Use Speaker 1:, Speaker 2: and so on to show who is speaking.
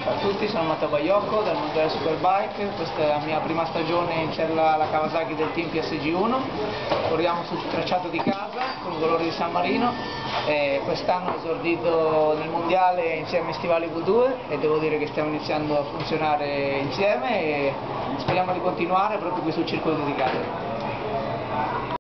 Speaker 1: Ciao a tutti, sono Matteo Baiocco del Mondiale Superbike, questa è la mia prima stagione in sella alla Kawasaki del team PSG1, corriamo sul tracciato di casa con i colori di San Marino e quest'anno ho esordito nel Mondiale insieme a Stivali V2 e devo dire che stiamo iniziando a funzionare insieme e speriamo di continuare proprio qui sul circuito di casa.